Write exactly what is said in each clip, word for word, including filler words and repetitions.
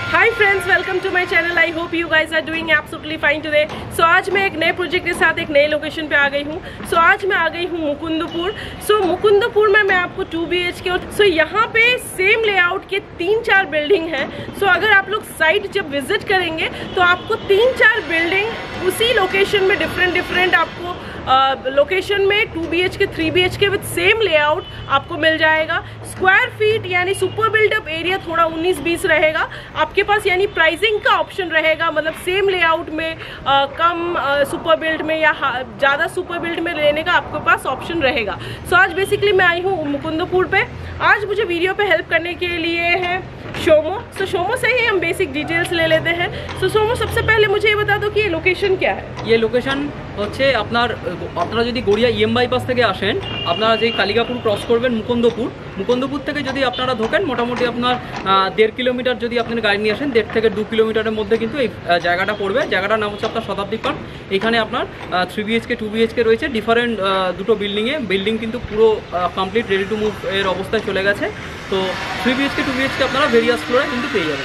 Hi friends, welcome to my channel. I hope you guys are doing absolutely fine today. So आज मैं एक नए project के साथ एक नए लोकेशन पे आ गई हूँ। सो so, आज मैं आ गई हूँ मुकुंदपुर। सो so, मुकुंदपुर में मैं आपको टू बी एच के सो यहाँ पे सेम लेआउट के तीन चार बिल्डिंग हैं। सो so, अगर आप लोग साइट जब विजिट करेंगे तो आपको तीन चार बिल्डिंग उसी लोकेशन में डिफरेंट डिफरेंट आपको लोकेशन uh, में two B H K three B H K with same layout आपको मिल जाएगा। स्क्वायर फीट यानी सुपर बिल्डअप एरिया थोड़ा उन्नीस बीस रहेगा आपके पास, यानी प्राइसिंग का ऑप्शन रहेगा। मतलब सेम लेआउट में आ, कम आ, सुपर बिल्ड में या ज़्यादा सुपर बिल्ड में लेने का आपके पास ऑप्शन रहेगा। सो so, आज बेसिकली मैं आई हूँ मुकुंदपुर पे। आज मुझे वीडियो पे हेल्प करने के लिए है शोमो। सो so, शोमो से ही हम बेसिक डिटेल्स ले लेते हैं। सो so, शोमो सबसे पहले मुझे ये बता दो कि ये लोकेशन क्या है। ये लोकेशन হচ্ছে আপনার আপনারা যদি গড়িয়া ইএম বাইপাস থেকে আসেন, আপনারা যেই কালিকাপুর ক্রস করবেন মুকুন্দপুর, মুকুন্দপুর থেকে যদি আপনারা ঢোকেন মোটামুটি আপনার দেড় কিলোমিটার যদি আপনি গাড়ি নিয়ে আসেন, দেড় থেকে দু কিলোমিটারের মধ্যে কিন্তু এই জায়গাটা পড়বে। জায়গাটার নাম হচ্ছে আপনার শতাব্দী পার্ক। এখানে আপনার থ্রি বিএইচকে টু বিএইচকে রয়েছে ডিফারেন্ট দুটো বিল্ডিংয়ে। বিল্ডিং কিন্তু পুরো কমপ্লিট রেডি টু মুভ এর অবস্থায় চলে গেছে। তো থ্রি বিএইচকে টু বিএইচকে আপনারা ভেরিয়াস ফ্লোরে কিন্তু পেয়ে যাবেন।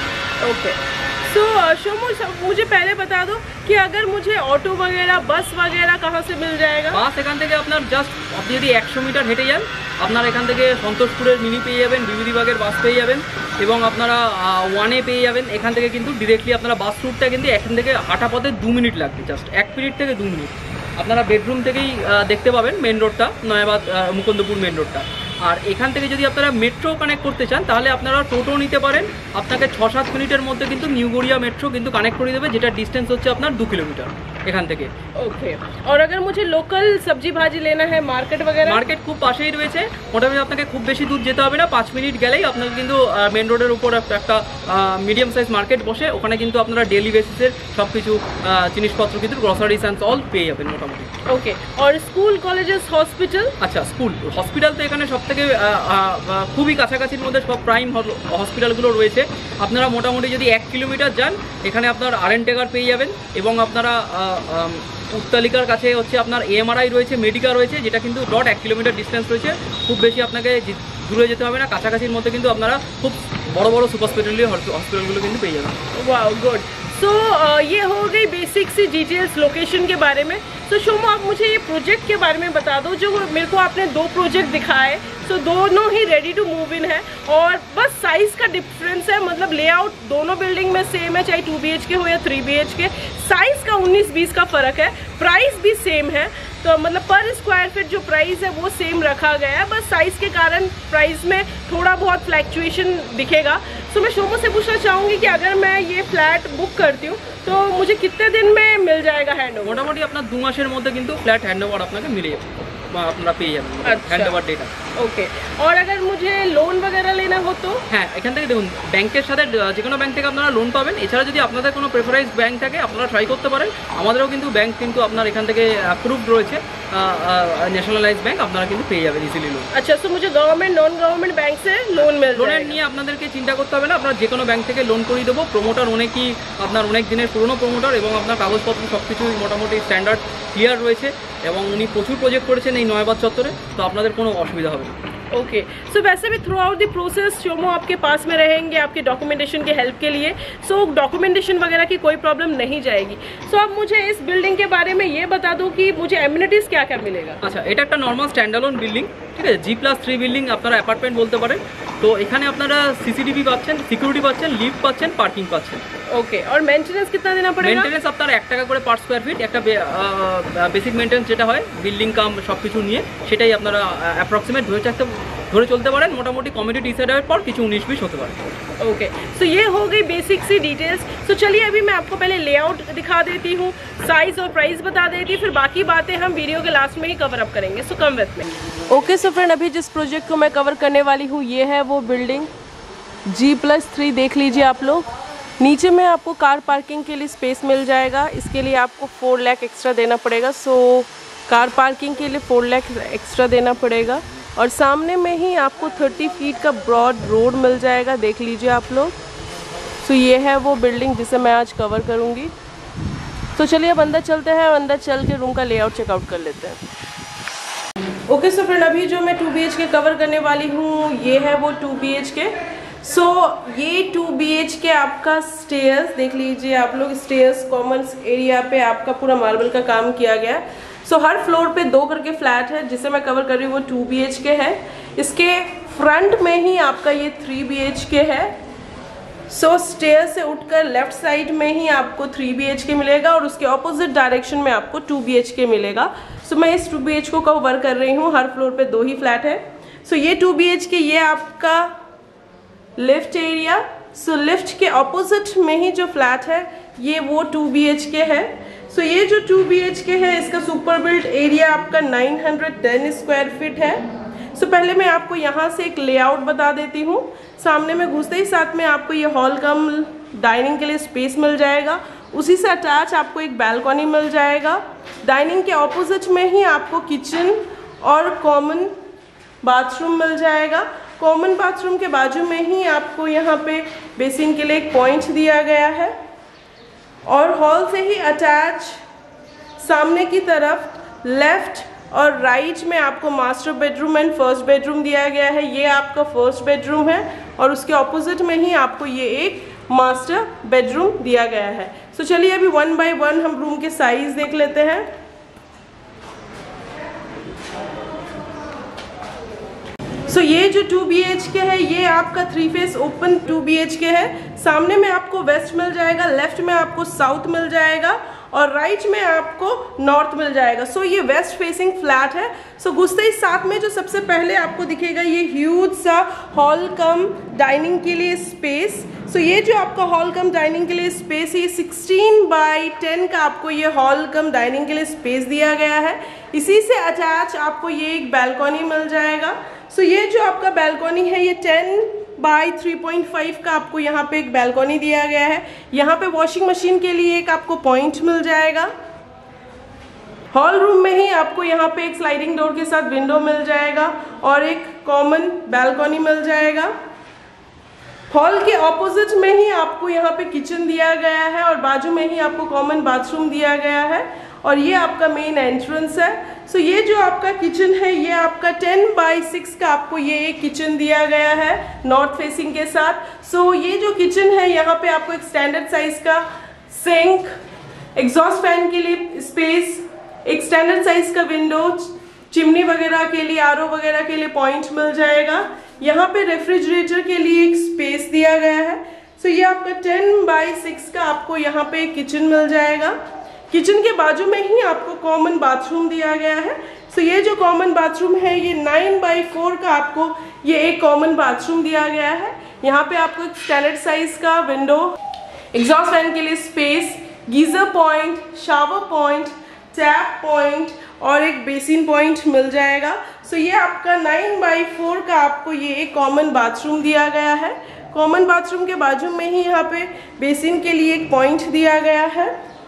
ओके सो शोमो, मुझे पहले बता दो कि अगर मुझे ऑटो वगैरह बस वगैरह कहाँ से मिल जाएगा। বাস এখান থেকে আপনার জাস্ট আপনি যদি একশো মিটার হেঁটে যান, আপনার এখান থেকে সন্তোষপুরের মিনি পেয়ে যাবেন, বিভূতিবাগের বাস পেয়ে যাবেন এবং আপনারা ওয়ানে পেয়ে যাবেন। এখান থেকে কিন্তু ডিরেক্টলি আপনারা বাস রুটটা কিন্তু এখান থেকে হাঁটা পথে দু মিনিট লাগবে, জাস্ট এক মিনিট থেকে দু মিনিট আপনারা বেডরুম থেকেই দেখতে পাবেন মেন রোডটা, নয়াবাদ মুকুন্দপুর মেন রোডটা। আর এখান থেকে যদি আপনারা মেট্রো কানেক্ট করতে চান তাহলে আপনারা টোটো নিতে পারেন। আপনাকে ছ সাত মিনিটের মধ্যে কিন্তু নিউ গড়িয়া মেট্রো কিন্তু কানেক্ট করে দেবে, যেটা ডিস্টেন্স হচ্ছে আপনার দু কিলোমিটার এখান থেকে। ওকে, और अगर मुझे लोकल सब्जी भाजी लेना है मार्केट वगैरह, মার্কেট খুব পাশেই রয়েছে। মোটামুটি আপনাকে খুব বেশি দূর যেতে হবে না, পাঁচ মিনিট গেলেই আপনাকে কিন্তু মেন রোডের উপর একটা মিডিয়াম সাইজ মার্কেট বসে, ওখানে কিন্তু আপনারা ডেলি বেসিসের সব কিছু জিনিসপত্র কিন্তু গ্রসারিজ অ্যান্ড অল পেয়ে যাবেন মোটামুটি। ওকে, और স্কুল কলেজেস হসপিটাল। আচ্ছা, স্কুল হসপিটাল তো এখানে সব থেকে খুবই কাছাকাছির মধ্যে সব প্রাইম হসপিটালগুলো রয়েছে। আপনারা মোটামুটি যদি এক কিলোমিটার যান এখানে আপনার আরএনটেকার পেয়ে যাবেন এবং আপনারা উত্তালিকার কাছে হচ্ছে আপনার এএমআরআই রয়েছে, মেডিকা রয়েছে, যেটা কিন্তু ডট এক কিলোমিটার ডিস্টেন্স রয়েছে। খুব বেশি আপনাকে দূরে যেতে হবে না, কাছাকাছির মধ্যে কিন্তু আপনারা খুব বড় বড় সুপার স্পেশালিটি হসপিটালগুলো কিন্তু পেয়ে যাবেন। Wow, good. सो so, ये हो गई बेसिक सी डिटेल्स लोकेशन के बारे में। तो so, शोमो, आप मुझे ये प्रोजेक्ट के बारे में बता दो। जो मेरे को आपने दो प्रोजेक्ट दिखाए, सो so, दोनों ही रेडी टू मूव इन है और बस साइज़ का डिफरेंस है। मतलब लेआउट दोनों बिल्डिंग में सेम है, चाहे टू बी एच के हो या three B H K. Size का उन्नीस बीस का फ़र्क है, प्राइस भी सेम है। तो मतलब पर स्क्वायर फीट जो प्राइस है वो सेम रखा गया है, बस साइज़ के कारण प्राइस में थोड़ा बहुत फ्लैक्चुएशन दिखेगा। सो मैं शोमो से पूछना चाहूँगी कि अगर मैं ये फ्लैट बुक करती हूँ तो मुझे कितने दिन में मिल जाएगा हैंड ओवर? মোটামুটি আপনার দু মাসের মধ্যে কিন্তু ফ্ল্যাট হ্যান্ড ওভার আপনাকে মিলে যাবে, আপনারা পেয়ে যাবেন হ্যান্ড ওভার ডেটা। ওকে, और अगर मुझे लोन वगैरह लेना हो तो? হ্যাঁ, এখান থেকে দেখুন ব্যাংকের সাথে যে কোনো ব্যাংক থেকে আপনারা লোন পাবেন। এছাড়া যদি আপনাদের কোনো প্রেফারেন্স ব্যাংক থাকে আপনারা ট্রাই করতে পারেন। আমাদেরও কিন্তু ব্যাংক কিন্তু আপনার এখান থেকে অ্যাপ্রুভড রয়েছে, ন্যাশনালাইজ ব্যাংক, আপনারা কিন্তু পেয়ে যাবেন ইজিলি লোন। আচ্ছা, তো মুঝে গভর্নমেন্ট নন গভর্নমেন্ট ব্যাংক से লোন মিল লোনের নিয়ে আপনাদেরকে চিন্তা করতে হবে না, আপনারা যে কোনো ব্যাংক থেকে লোন করিয়ে দেবো। প্রমোটার অনেকই আপনার অনেক দিনের পুরনো প্রমোটার এবং আপনার কাগজপত্র সব কিছুই মোটামুটি স্ট্যান্ডার্ড ক্লিয়ার রয়েছে এবং উনি প্রচুর প্রজেক্ট করেছেন এই নয়াবাদ চত্বরে, তো আপনাদের কোনো অসুবিধা হবে না। ओके, सो वैसे भी throughout the process Shomo आपके पास में रहेंगे आपके डॉक्यूमेंटेशन के हेल्प के लिए। सो so, डॉक्यूमेंटेशन वगैरह की कोई प्रॉब्लम नहीं जाएगी। सो so, अब मुझे इस बिल्डिंग के बारे में ये बता दो कि मुझे एमिनिटीज़ क्या क्या मिलेगा। আচ্ছা, এটা একটা নর্মাল স্ট্যান্ডালোন বিল্ডিং, ঠিক আছে, জি প্লাস থ্রি বিল্ডিং, আপনারা অ্যাপার্টমেন্ট বলতে পারেন। তো এখানে আপনারা সিসিটিভি পাচ্ছেন, সিকিউরিটি পাচ্ছেন, লিফট পাচ্ছেন, পার্কিং পাচ্ছেন। ओके, और मेंटेनेंस कितना देना पड़ेगा? মেনটেনেন্স আপনার এক টাকা করে পার স্কোয়ার ফিট, একটা বেসিক মেনটেনেন্স যেটা হয় বিল্ডিং কাম সব কিছু নিয়ে, সেটাই আপনারা অ্যাপ্রক্সিমেট ধরে থাকতে ধরে চলতে পারেন। মোটামুটি কমিটি ডিসাইড হওয়ার পর কিছু উনিশ বিশ হতে পারে। ओके, सो ये हो गई बेसिक सी डिटेल्स। सो चलिए अभी मैं आपको पहले लेआउट दिखा देती हूँ, साइज़ और प्राइस बता देती हूँ, फिर बाकी बातें हम वीडियो के लास्ट में ही कवर अप करेंगे। सो कम विथ में। ओके, सो फ्रेंड, अभी जिस प्रोजेक्ट को मैं कवर करने वाली हूँ ये है वो बिल्डिंग जी प्लस थ्री। देख लीजिए आप लोग, नीचे में आपको कार पार्किंग के लिए स्पेस मिल जाएगा। इसके लिए आपको फोर लाख एक्स्ट्रा देना पड़ेगा। सो कार पार्किंग के लिए फोर लाख एक्स्ट्रा देना पड़ेगा और सामने में ही आपको थर्टी फीट का ब्रॉड रोड मिल जाएगा। देख लीजिए आप लोग। सो ये है वो बिल्डिंग जिसे मैं आज कवर करूँगी। तो चलिए अब अंदर चलते हैं और अंदर चल के रूम का लेआउट चेकआउट कर लेते हैं। ओके, सो फ्रेंड, अभी जो मैं two B H K cover करने वाली हूँ ये है वो to B H K. So so, ये टू बी एच के आपका स्टेयर्स देख लीजिए आप लोग, स्टेयर्स कॉमन एरिया पे आपका पूरा मार्बल का काम किया गया है। सो so, हर फ्लोर पे दो करके फ्लैट है, जिसे मैं कवर कर रही हूँ वो टू बी एच के है। इसके फ्रंट में ही आपका ये थ्री बी एच के है। सो so, स्टेयर से उठकर लेफ्ट साइड में ही आपको थ्री बी एच के मिलेगा और उसके ऑपोजिट डायरेक्शन में आपको टू बी एच के मिलेगा। सो so, मैं इस टू बी एच को कवर कर रही हूँ, हर फ्लोर पे दो ही फ्लैट है। सो so, ये टू बी एच के, ये आपका लिफ्ट एरिया। सो लिफ्ट के ऑपोजिट में ही जो फ्लैट है ये वो टू बी एच के है। सो so, ये जो टू बी एच के है इसका सुपर बिल्ट एरिया आपका nine hundred ten square feet है। सो so, पहले मैं आपको यहाँ से एक लेआउट बता देती हूँ। सामने में घुसते ही साथ में आपको ये हॉल कम डाइनिंग के लिए स्पेस मिल जाएगा। उसी से अटैच आपको एक बैल्कनी मिल जाएगा। डाइनिंग के ऑपोजिट में ही आपको किचन और कॉमन बाथरूम मिल जाएगा। कॉमन बाथरूम के बाजू में ही आपको यहाँ पे बेसिन के लिए एक पॉइंट दिया गया है और हॉल से ही अटैच सामने की तरफ लेफ्ट और राइट में आपको master bedroom and first bedroom दिया गया है। ये आपका फर्स्ट बेडरूम है और उसके ऑपोजिट में ही आपको ये एक मास्टर बेडरूम दिया गया है। सो so, चलिए अभी वन बाय वन हम रूम के साइज देख लेते हैं। सो so, ये जो टू बी एच के है ये आपका three face open two B H K है। सामने में आपको वेस्ट मिल जाएगा, लेफ्ट में आपको साउथ मिल जाएगा और राइट में आपको नॉर्थ मिल जाएगा। सो so, ये वेस्ट फेसिंग फ्लैट है। सो so, घुसते ही साथ में जो सबसे पहले आपको दिखेगा ये ह्यूज सा हॉल कम डाइनिंग के लिए स्पेस। सो so, ये जो आपका हॉल कम डाइनिंग के लिए स्पेस है ये सिक्सटीन बाई टेन का आपको ये हॉल कम डाइनिंग के लिए स्पेस दिया गया है। इसी से अटैच आपको ये एक बैल्कनी मिल जाएगा। सो so, ये जो आपका बैल्कनी है ये ten by three point five का आपको यहाँ पे एक बैल्कनी दिया गया है। यहाँ पे वॉशिंग मशीन के लिए एक आपको पॉइंट मिल जाएगा। हॉल रूम में ही आपको यहाँ पे एक स्लाइडिंग डोर के साथ विंडो मिल जाएगा और एक कॉमन बैल्कनी मिल जाएगा। हॉल के ऑपोजिट में ही आपको यहाँ पे किचन दिया गया है और बाजू में ही आपको कॉमन बाथरूम दिया गया है और ये आपका मेन एंट्रेंस है। सो so, ये जो आपका किचन है ये आपका टेन बाई सिक्स का आपको ये एक किचन दिया गया है नॉर्थ फेसिंग के साथ। सो so, ये जो किचन है यहाँ पे आपको एक स्टैंडर्ड साइज का सिंक, एग्जॉस्ट फैन के लिए स्पेस, एक स्टैंडर्ड साइज का विंडो, चिमनी वगैरह के लिए, आर ओ वगैरह के लिए पॉइंट मिल जाएगा। यहाँ पे रेफ्रिजरेटर के लिए एक स्पेस दिया गया है। सो so, ये आपका टेन बाई सिक्स का आपको यहाँ पे एक किचन मिल जाएगा। किचन के बाजू में ही आपको कॉमन बाथरूम दिया गया है। सो so, ये जो कॉमन बाथरूम है ये नाइन बाई फोर का आपको ये एक कॉमन बाथरूम दिया गया है। यहाँ पे आपको एक स्टैंडर्ड साइज का विंडो, एग्जॉस्ट फैन के लिए space, geyser point, shower point, tap point और एक बेसिन पॉइंट मिल जाएगा। सो so, ये आपका नाइन बाई फोर का आपको ये एक कॉमन बाथरूम दिया गया है। कॉमन बाथरूम के बाजू में ही यहाँ पे बेसिन के लिए एक पॉइंट दिया गया है।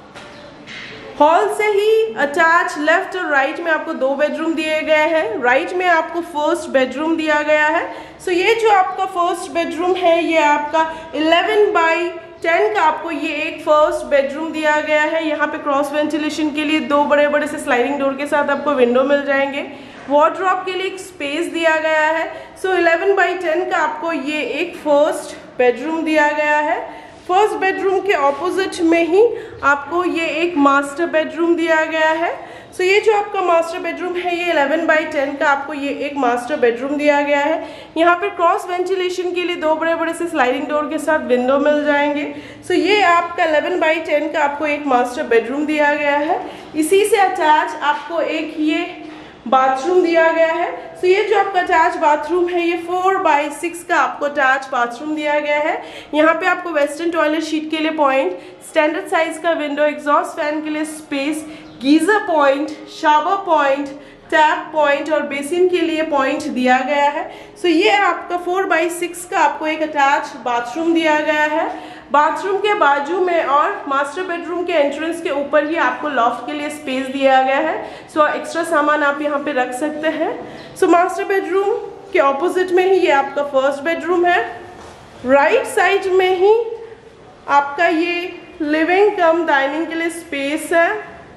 हॉल से ही अटैच लेफ्ट और राइट में आपको दो बेडरूम दिए गए हैं। राइट में आपको फर्स्ट बेडरूम दिया गया है। सो so, ये जो आपका फर्स्ट बेडरूम है ये आपका इलेवन बाई टेन का आपको ये एक फर्स्ट बेडरूम दिया गया है। यहाँ पे क्रॉस वेंटिलेशन के लिए दो बड़े बड़े से स्लाइडिंग डोर के साथ आपको विंडो मिल जाएंगे। वार्डरोब के लिए एक स्पेस दिया गया है। सो इलेवन बाई टेन का आपको ये एक फर्स्ट बेडरूम दिया गया है। फर्स्ट बेडरूम के ऑपोजिट में ही आपको ये एक मास्टर बेडरूम दिया गया है। सो so, ये जो आपका मास्टर बेडरूम है ये इलेवन बाई टेन का आपको ये एक मास्टर बेडरूम दिया गया है। यहाँ पे क्रॉस वेंटिलेशन के लिए दो बड़े बड़े से स्लाइडिंग डोर के साथ विंडो मिल जाएंगे। सो so, ये आपका इलेवन बाई टेन का आपको एक मास्टर बेडरूम दिया गया है। इसी से अटैच आपको एक ये बाथरूम दिया गया है। सो so, ये जो आपका अटैच बाथरूम है ये फोर बाई सिक्स का आपको अटैच बाथरूम दिया गया है। यहाँ पे आपको वेस्टर्न टॉयलेट शीट के लिए पॉइंट, स्टैंडर्ड साइज का विंडो, एग्जॉस्ट फैन के लिए space, geyser point, shower point, tap point और बेसिन के लिए पॉइंट दिया गया है। सो so, ये आपका फोर बाई सिक्स का आपको एक अटैच बाथरूम दिया गया है। बाथरूम के बाजू में और मास्टर बेडरूम के एंट्रेंस के ऊपर ही आपको लॉफ्ट के लिए स्पेस दिया गया है। सो so, एक्स्ट्रा सामान आप यहाँ पे रख सकते हैं। सो so, मास्टर बेडरूम के ऑपोजिट में ही ये आपका फर्स्ट बेडरूम है। राइट साइड में ही आपका ये लिविंग कम डाइनिंग के लिए स्पेस है।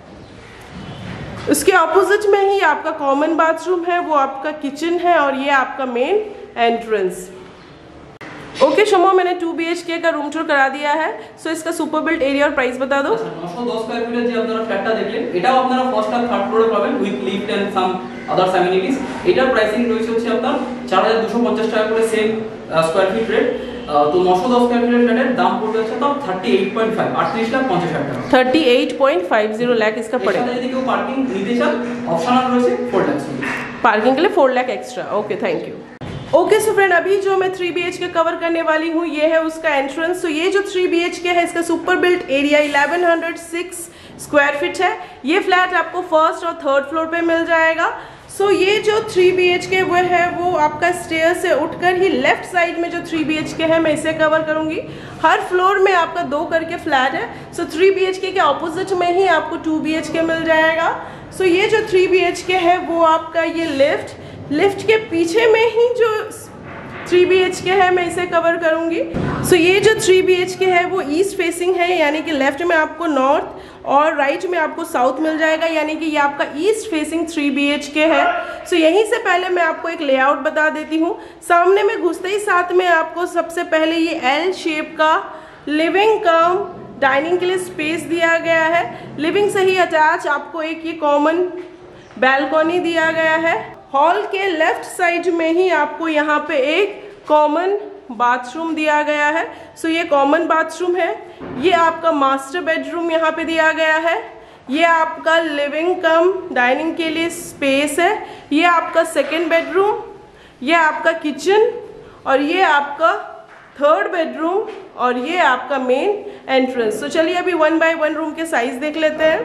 उसके ऑपोजिट में ही आपका कॉमन बाथरूम है, वो आपका किचन है और ये आपका मेन एंट्रेंस। ओके शमो, मैंने टू बी एच के का रूम टूर करा दिया है। सो so, इसका सुपर बिल्ट एरिया और प्राइस बता दो। নশো দশ স্কয়ার ফিটের যে আপনারা ফ্ল্যাটটা দেখলেন, এটাও আপনারা ফার্স্ট আর থার্ড ফ্লোরে পাবেন with lift and some others amenities. এটার প্রাইসিং রয়েছে হচ্ছে আপনার চার হাজার দুশো পঞ্চাশ টাকা করে সেম স্কয়ার ফিট রেট। তো নশো দশ স্কয়ার ফিটের ফ্ল্যাটের দাম পড়বে হচ্ছে আপনার থার্টি এইট পয়েন্ট ফাইভ, আটত্রিশ লাখ পঞ্চাশ হাজার টাকা। Thirty eight point five zero lakh इसका पड़ेगा। যদি কেউ পার্কিং নিতে চান অপশনাল রয়েছে फोर लाख। पार्किंग के लिए four lakh extra. Okay thank you. Okay so friend, अभी जो मैं three B H K cover करने वाली हूँ ये है उसका एंट्रेंस। तो ये जो थ्री बी एच के है इसका super built area eleven hundred six square feet है। ये फ्लैट आपको फर्स्ट और थर्ड फ्लोर पे मिल जाएगा। सो so, ये जो थ्री बी एच के वो है वो आपका स्टेयर से उठकर ही लेफ्ट साइड में जो थ्री बी एच के है मैं इसे कवर करूँगी। हर फ्लोर में आपका दो करके फ्लैट है। सो थ्री बी एच के के ऑपोजिट में ही आपको टू बी एच के मिल जाएगा। सो so, ये जो थ्री बी एच के है वो आपका ये लिफ्ट लिफ्ट के पीछे में ही जो थ्री बी एच के है मैं इसे कवर करूँगी। सो so, ये जो थ्री बी एच के है वो ईस्ट फेसिंग है, यानी कि लेफ्ट में आपको नॉर्थ और राइट में आपको साउथ मिल जाएगा, यानी कि ये आपका east facing three B H K है। सो so, यहीं से पहले मैं आपको एक लेआउट बता देती हूँ। सामने में घुसते ही साथ में आपको सबसे पहले ये एल शेप का लिविंग कम डाइनिंग के लिए स्पेस दिया गया है। लिविंग से ही अटैच आपको एक ये कॉमन बैल्कनी दिया गया है। हॉल के लेफ्ट साइड में ही आपको यहाँ पे एक कॉमन बाथरूम दिया गया है। सो so, ये कॉमन बाथरूम है। ये आपका मास्टर बेडरूम यहाँ पे दिया गया है। ये आपका लिविंग कम डाइनिंग के लिए स्पेस है। ये आपका सेकेंड बेडरूम, ये आपका किचन और ये आपका थर्ड बेडरूम और ये आपका मेन एंट्रेंस। तो चलिए अभी वन बाय वन रूम के साइज देख लेते हैं।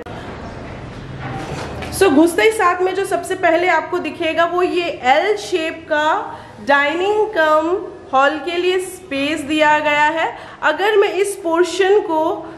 सो so, घुसते ही साथ में जो सबसे पहले आपको दिखेगा वो ये एल शेप का डाइनिंग कम हॉल के लिए स्पेस दिया गया है। अगर मैं इस पोर्शन को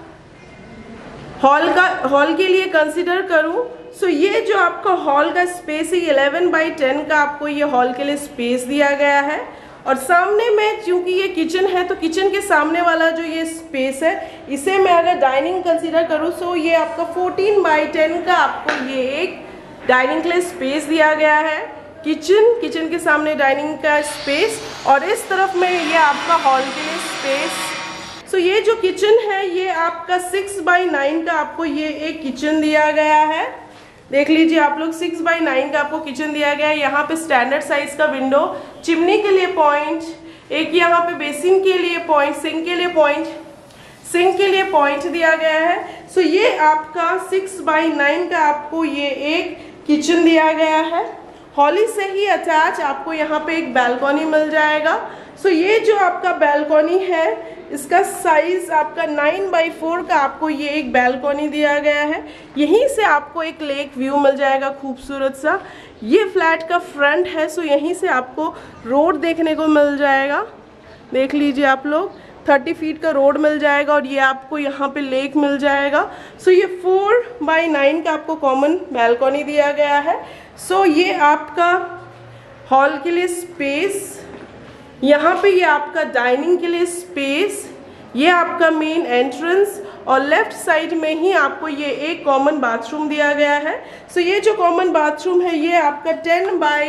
हॉल का हॉल के लिए कंसिडर करूं, सो ये जो आपका हॉल का स्पेस है इलेवन बाई टेन का आपको ये हॉल के लिए स्पेस दिया गया है। और सामने में चूंकि ये किचन है तो किचन के सामने वाला जो ये स्पेस है इसे मैं अगर डाइनिंग कंसीडर करूँ सो ये आपका फोर्टीन बाई टेन का आपको ये एक डाइनिंग के लिए स्पेस दिया गया है। किचन किचन के सामने डाइनिंग का स्पेस और इस तरफ में ये आपका हॉल के लिए स्पेस। सो ये जो किचन है ये आपका सिक्स बाई नाइन का आपको ये एक किचन दिया गया है। देख लीजिए आप लोग, सिक्स बाई नाइन का आपको किचन दिया गया है। यहाँ पे स्टैंडर्ड साइज का विंडो, चिमनी के लिए पॉइंट, एक यहाँ पे बेसिन के लिए पॉइंट, सिंक के लिए पॉइंट सिंक के लिए पॉइंट दिया गया है। सो ये आपका सिक्स बाई नाइन का आपको ये एक किचन दिया गया है। हॉली से ही अटैच आपको यहाँ पे एक बैल्कनी मिल जाएगा। सो ये जो आपका बैल्कनी है इसका साइज आपका नाइन बाई फोर का आपको ये एक बैल्कनी दिया गया है। यहीं से आपको एक लेक व्यू मिल जाएगा खूबसूरत सा। ये फ्लैट का फ्रंट है। सो यहीं से आपको रोड देखने को मिल जाएगा। देख लीजिए आप लोग, थर्टी फीट का रोड मिल जाएगा और ये आपको यहाँ पे लेक मिल जाएगा। सो ये फोर बाई नाइन का आपको कॉमन बैल्कनी दिया गया है। सो ये आपका हॉल के लिए स्पेस, यहाँ पे ये आपका डाइनिंग के लिए स्पेस, ये आपका मेन एंट्रेंस और लेफ्ट साइड में ही आपको ये एक कॉमन बाथरूम दिया गया है। सो ये जो कॉमन बाथरूम है ये आपका टेन बाई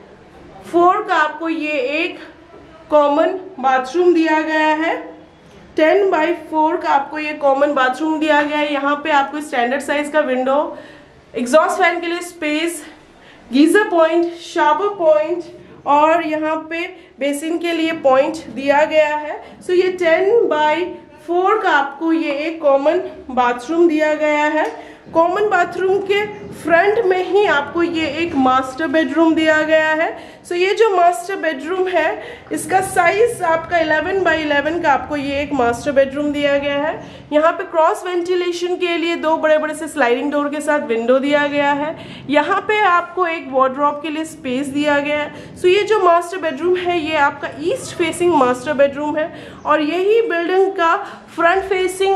फोर का आपको ये एक कॉमन बाथरूम दिया गया है। टेन बाई फोर का आपको ये कॉमन बाथरूम दिया गया है। यहाँ पे आपको स्टैंडर्ड साइज का विंडो, एग्जॉस्ट फैन के लिए space, geyser point, shower point और यहाँ पे बेसिन के लिए पॉइंट दिया गया है। सो ये टेन बाई फोर का आपको ये एक कॉमन बाथरूम दिया गया है। कॉमन बाथरूम के फ्रंट में ही आपको ये एक मास्टर बेडरूम दिया गया है। सो ये जो मास्टर बेडरूम है इसका साइज आपका इलेवन बाई इलेवन का आपको ये एक मास्टर बेडरूम दिया गया है। यहाँ पे क्रॉस वेंटिलेशन के लिए दो बड़े बड़े से स्लाइडिंग डोर के साथ विंडो दिया गया है। यहाँ पे आपको एक वार्डरोब के लिए स्पेस दिया गया है। सो ये जो मास्टर बेडरूम है ये आपका ईस्ट फेसिंग मास्टर बेडरूम है और यही बिल्डिंग का फ्रंट फेसिंग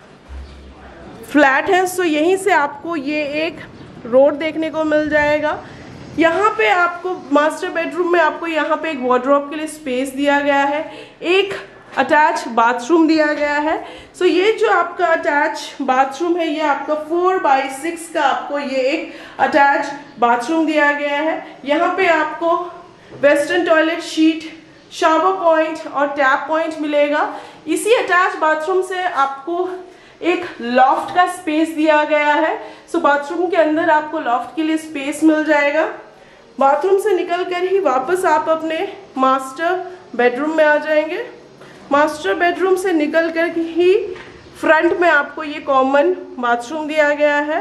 फ्लैट है। सो यहीं से आपको ये एक रोड देखने को मिल जाएगा। यहाँ पे आपको मास्टर बेडरूम में आपको यहाँ पे एक वार्डरोब के लिए स्पेस दिया गया है, एक अटैच बाथरूम दिया गया है। सो so, ये जो आपका अटैच बाथरूम है ये आपका फोर बाई सिक्स का आपको ये एक अटैच बाथरूम दिया गया है। यहाँ पे आपको western toilet seat shower point और टैप पॉइंट मिलेगा। इसी अटैच बाथरूम से आपको एक लॉफ्ट का स्पेस दिया गया है। सो बाथरूम के अंदर आपको लॉफ्ट के लिए स्पेस मिल जाएगा। बाथरूम से निकलकर ही वापस आप अपने मास्टर बेडरूम में आ जाएंगे। मास्टर बेडरूम से निकलकर ही फ्रंट में आपको ये कॉमन बाथरूम दिया गया है।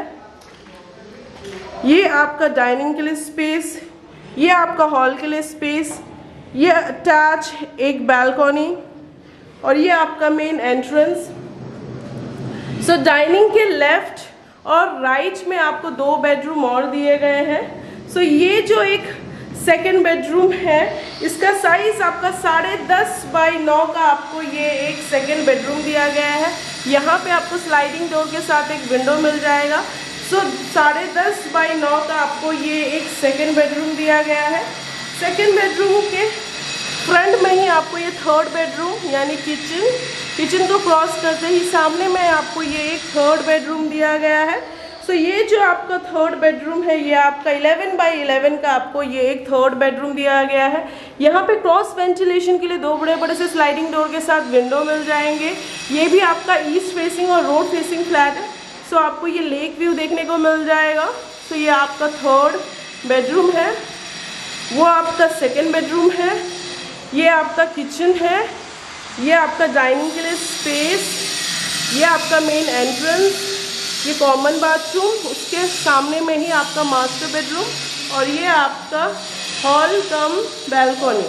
ये आपका डाइनिंग के लिए स्पेस, ये आपका हॉल के लिए स्पेस, ये अटैच एक बालकनी और ये आपका मेन एंट्रेंस। सो डाइनिंग के लेफ्ट और राइट में आपको दो बेडरूम और दिए गए हैं। सो so, ये जो एक सेकेंड बेडरूम है इसका साइज आपका साढ़े दस बाई नौ का आपको ये एक सेकेंड बेडरूम दिया गया है। यहाँ पे आपको स्लाइडिंग डोर के साथ एक विंडो मिल जाएगा। सो so, साढ़े दस बाई नौ का आपको ये एक सेकेंड बेडरूम दिया गया है। सेकेंड बेडरूम के फ्रंट में ही आपको ये थर्ड बेडरूम यानी किचन किचन को क्रॉस करते ही सामने में आपको ये एक थर्ड बेडरूम दिया गया है। सो so, ये जो आपका थर्ड बेडरूम है ये आपका इलेवन बाई इलेवन का आपको ये एक थर्ड बेडरूम दिया गया है। यहाँ पे क्रॉस वेंटिलेशन के लिए दो बड़े बड़े से स्लाइडिंग डोर के साथ विंडो मिल जाएंगे। ये भी आपका ईस्ट फेसिंग और रोड फेसिंग फ्लैट है। सो so, आपको ये लेक व्यू देखने को मिल जाएगा। सो so, ये आपका थर्ड बेडरूम है, वो आपका सेकेंड बेडरूम है, ये आपका किचन है, ये आपका डाइनिंग के लिए स्पेस, ये आपका मेन एंट्रेंस, ये कॉमन बाथरूम, उसके सामने में ही आपका मास्टर बेडरूम और ये आपका hall cum balcony.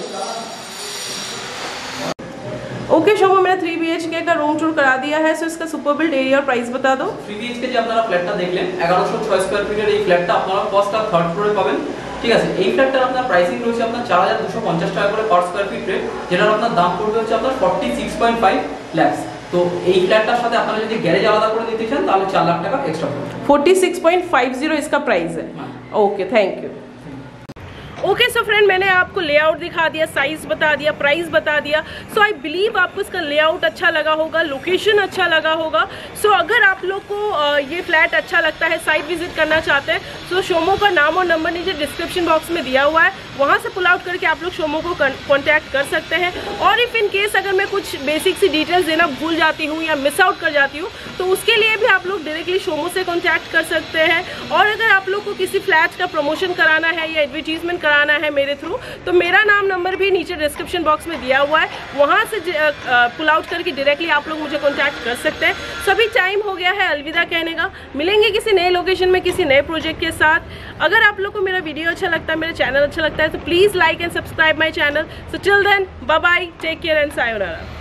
Okay Shomo, मैंने थ्री बी एच के का रूम टूर करा दिया है। सो इसका सुपर बिल्ड एरिया और प्राइस बता दो। থ্রি বিএইচকে যে আপনারা ফ্ল্যাটটা দেখলেন এগারোশো ছয় স্কয়ার ফিটের এই ফ্ল্যাটটা আপনারা ফার্স্ট আর থার্ড ফ্লোরে পাবেন। ঠিক আছে, এই ফ্ল্যাটটার আপনার প্রাইসিং রয়েছে আপনার চার হাজার দুশো পঞ্চাশ টাকা করে পার স্কয়ার ফিট রেট, যেটার আপনার দাম পড়বে হচ্ছে আপনার forty six point five lakhs. তো এই ফ্ল্যাটটার সাথে আপনারা যদি গ্যারেজ আলাদা করে দিতে চান তাহলে চার লাখ টাকা এক্সট্রা পড়বে। Forty six point five zero इसका प्राइस है। Okay, thank you. Okay so friend, मैंने आपको लेआउट दिखा दिया, साइज बता दिया, प्राइस बता दिया। सो आई बिलीव आपको इसका लेआउट अच्छा लगा होगा, लोकेशन अच्छा लगा होगा। सो so, अगर आप लोग को ये फ्लैट अच्छा लगता है, साइट विजिट करना चाहते हैं, तो शोमो का नाम और नंबर नीचे डिस्क्रिप्शन बॉक्स में दिया हुआ है, वहाँ से पुल आउट करके आप लोग शोमो को कॉन्टैक्ट कर सकते हैं। और इफ़ इन केस अगर मैं कुछ बेसिक सी डिटेल्स देना भूल जाती हूँ या मिस आउट कर जाती हूँ तो उसके लिए भी आप लोग डायरेक्टली शोमो से कॉन्टैक्ट कर सकते हैं। और अगर आप लोग को किसी फ्लैट का प्रमोशन कराना है या एडवर्टीजमेंट कराना है मेरे थ्रू, तो मेरा नाम नंबर भी नीचे डिस्क्रिप्शन बॉक्स में दिया हुआ है, वहाँ से पुल आउट करके डायरेक्टली आप लोग मुझे कॉन्टैक्ट कर सकते हैं। सभी टाइम हो गया है अलविदा कहने का। मिलेंगे किसी नए लोकेशन में किसी नए प्रोजेक्ट के साथ। अगर आप लोग को मेरा वीडियो अच्छा लगता है, मेरा चैनल अच्छा लगता है, तो please like and subscribe my channel. So till then, bye bye, take care and sayonara.